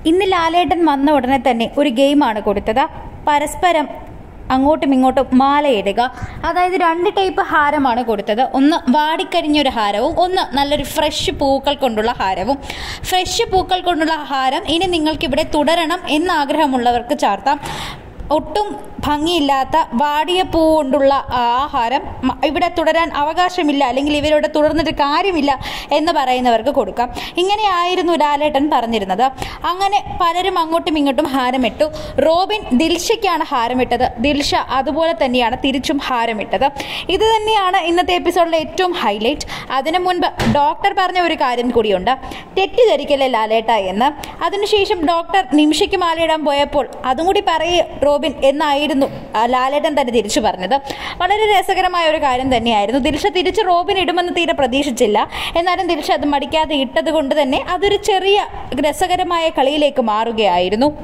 ഇന്ന് ലാലേട്ടൻ വന്ന ഉടനെ തന്നെ ഒരു ഗെയിമാണ് കൊടുത്തത്. പരസ്പരം അങ്ങോട്ടും ഇങ്ങോട്ടും മാലയിടുക. അതായത് 2 ടൈപ്പ് ഹാരമാണ് കൊടുത്തത്. ഒന്ന് വാടിക്കരിഞ്ഞൊരു ഹാരവും ഒന്ന് നല്ലൊരു ഫ്രഷ് പൂക്കൾ കൊണ്ടുള്ള ഹാരവും. ഫ്രഷ് പൂക്കൾ കൊണ്ടുള്ള ഹാരം ഇനി നിങ്ങൾക്കിവിടെ തുടരണം എന്നാഗ്രഹമുള്ളവർക്ക് ചാർത്താം. ഒട്ടും ഭംഗിയില്ലാത്ത വാടിയ പൂ കൊണ്ടുള്ള ആഹാരം ഇവിടെ തുടരാൻ അവകാശമില്ല, അല്ലെങ്കിൽ ഇവരോട് തുടർന്നിട്ട് കാര്യമില്ല എന്ന് പറയുന്നവർക്ക് കൊടുക്കാം. ഇങ്ങനെയായിരുന്നു ലാലേട്ടൻ പറഞ്ഞിരുന്നത്. അങ്ങനെ പലരും അങ്ങോട്ടും ഇങ്ങോട്ടും ഹാരമിട്ടു. റോബിൻ ദിൽഷയ്ക്കാണ് ഹാരമിട്ടത്. ദിൽഷ അതുപോലെ തന്നെയാണ് തിരിച്ചും ഹാരമിട്ടത്. ഇത് തന്നെയാണ് ഇന്നത്തെ എപ്പിസോഡിലെ ഏറ്റവും ഹൈലൈറ്റ്. അതിനു മുൻപ് ഡോക്ടർ പറഞ്ഞ ഒരു കാര്യം കൂടിയുണ്ട്, തെറ്റിദ്ധരിക്കല്ലേ ലാലേട്ട എന്ന്. അതിനുശേഷം ഡോക്ടർ നിമിഷയ്ക്ക് മാലയിടാൻ പോയപ്പോൾ അതും കൂടി പറയേ റോബിൻ എന്നായിരുന്നു ലാലേട്ടൻ തന്നെ തിരിച്ചു പറഞ്ഞത്. വളരെ രസകരമായ ഒരു കാര്യം തന്നെയായിരുന്നു. ദിൽഷ തിരിച്ച് റോബിൻ ഇടുമെന്ന് തീരെ പ്രതീക്ഷിച്ചില്ല. എന്നാലും ദിൽഷ അത് മടിക്കാതെ ഇട്ടത് കൊണ്ട് തന്നെ അതൊരു ചെറിയ രസകരമായ കളിയിലേക്ക് മാറുകയായിരുന്നു.